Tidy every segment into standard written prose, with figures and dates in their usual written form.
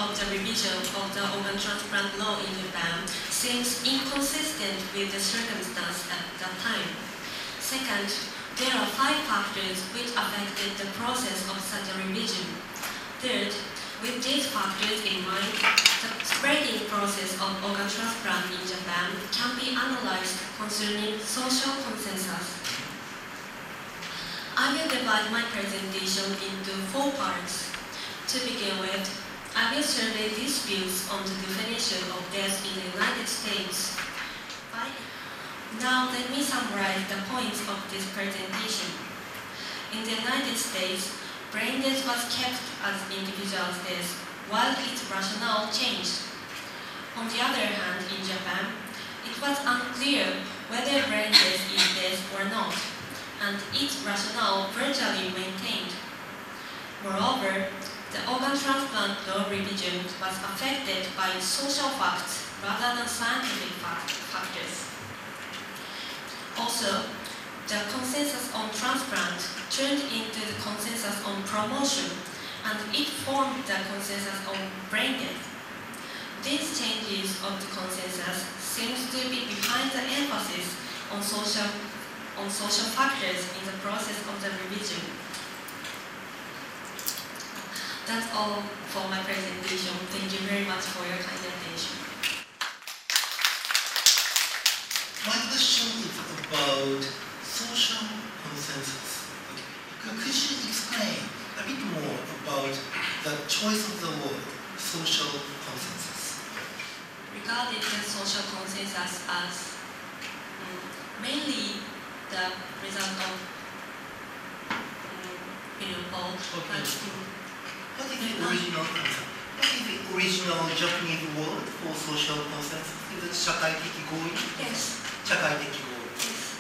of the revision of the organ transplant law in Japan seems inconsistent with the circumstance at that time. Second, there are 5 factors which affected the process of such a revision. Third, with these factors in mind, the spreading process of organ transplant in Japan can be analyzed concerning social consensus. I will divide my presentation into 4 parts. To begin with, I will survey these views on the definition of death in the United States. Now let me summarize the points of this presentation. In the United States, brain death was kept as individual death, while its rationale changed. On the other hand, in Japan, it was unclear whether brain death is death or not, and its rationale virtually maintained. Moreover, the organ transplant law revision was affected by social facts rather than scientific factors. Also, the consensus on transplant turned into the consensus on promotion, and it formed the consensus on brain death. These changes of the consensus seems to be behind the emphasis on social factors in the process of the revision. That's all for my presentation. Thank you very much for your kind attention. My question is about social consensus. Okay. Could you explain a bit more about the choice of the word social consensus? Regarding the social consensus as mainly the result of poll. What is the original Japanese word for social consensus? Is it 社会的合意? Yes. 社会的合意. Yes.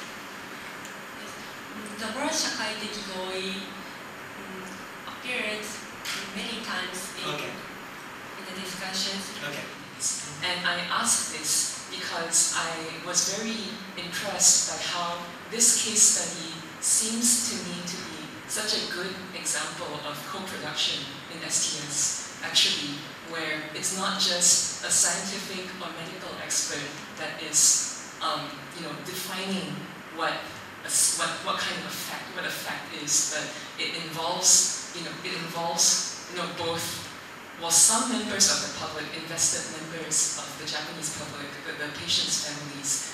The word 社会的合意appears many times in the discussions. Okay. And I asked this because I was very impressed by how this case study seems to me to be such a good example of co-production in STS, actually, where it's not just a scientific or medical expert that is, defining what kind of effect, what effect is, but it involves, both, some members of the public, invested members of the Japanese public, the patients' families.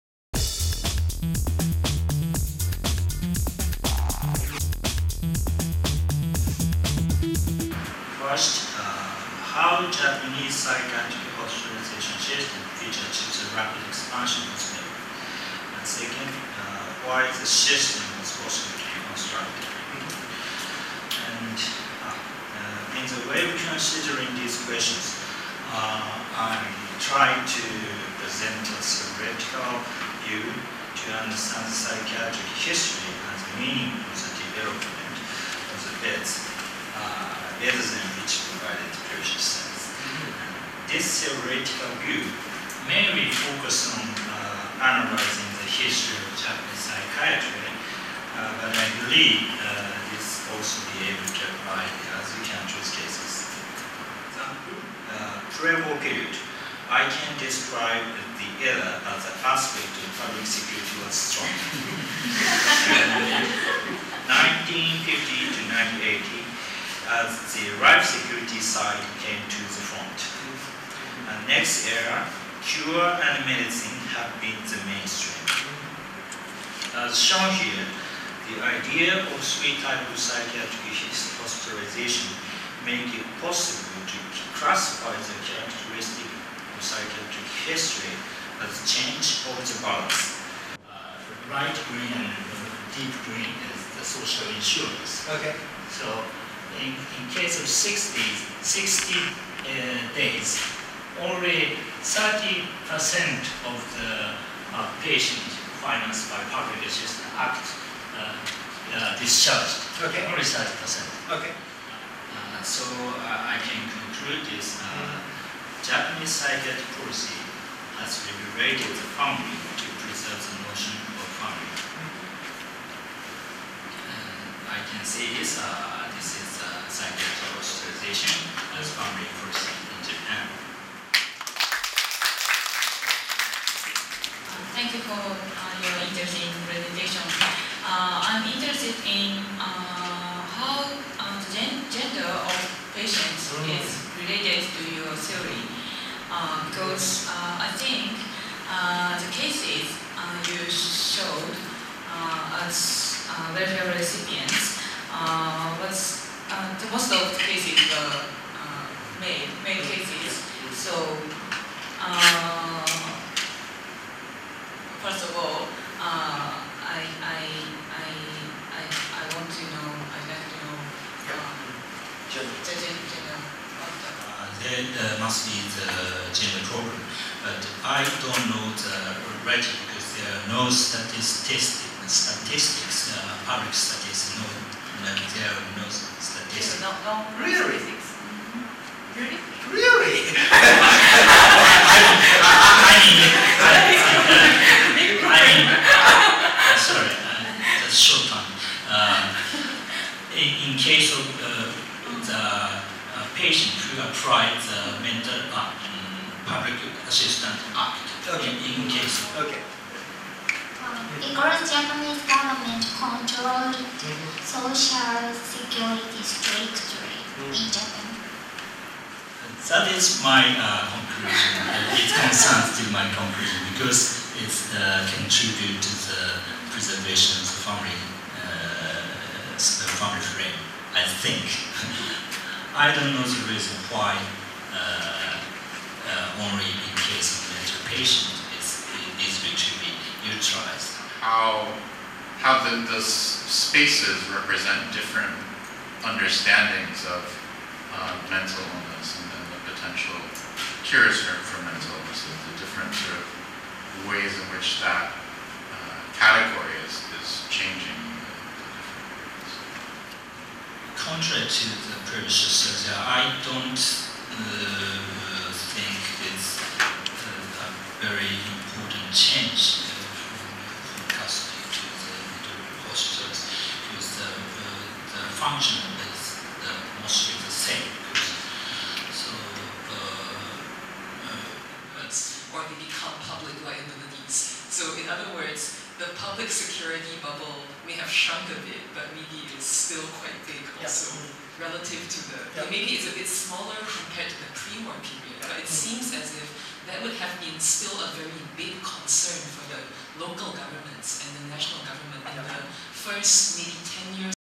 First, how Japanese psychiatric hospitalization system featured its rapid expansion was made. And second, why the system was possible to be constructed. And in the way of considering these questions, I tried to present a theoretical view to understand the psychiatric history and the meaning of the development of the beds. Better than which provided precious sense. This theoretical view mainly focused on analyzing the history of Japanese psychiatry, but I believe this also be able to apply to other countries' cases. Example, pre-war period, I can describe the era as an aspect of public security was strong. 1950 to 1980, as the life security side came to the front. And next era, cure and medicine have been the mainstream. As shown here, the idea of 3 types of psychiatric hospitalization make it possible to classify the characteristic of psychiatric history as change of the balance. Light green and deep green is the social insurance. Okay. So in case of 60 days, only 30% of the patient financed by public assistance act discharged. Okay. Only 30%. Okay. So I can conclude this. Japanese psychiatric policy has liberated the family to preserve the notion of family. I can say this. This is psychiatric hospitalization as family policy. interesting presentation. I'm interested in how the gender of patients is related to your theory, because I think the cases you showed as welfare recipients was the most of the cases were male cases. So first of all, I want to know. I'd like to know the gender. There must be the gender problem, but I don't know the right because there are no statistics, public statistics. There are no statistics. No Really? statistics. Really? Really? Sorry, that's short time. In case of the patient who applied the mental public assistance act, in case. Okay. Because Japanese government controlled social security strictly in Japan. That is my conclusion. It concerns to my conclusion because it contributes to the preservation of the family frame, I think. I don't know the reason why only in case of mental patient is to be utilized. How the spaces represent different understandings of mental illness and then the potential cures for mental illness, the different sort of ways in which that category is changing. Contrary to the previous research, I don't think it's a very important change from custody to the hospitals because the function is mostly the same. Or they become public liabilities. So in other words, the public security bubble may have shrunk a bit, but maybe it's still quite big also relative to the, maybe it's a bit smaller compared to the pre-war period, but it seems as if that would have been still a very big concern for the local governments and the national government in the first maybe 10 years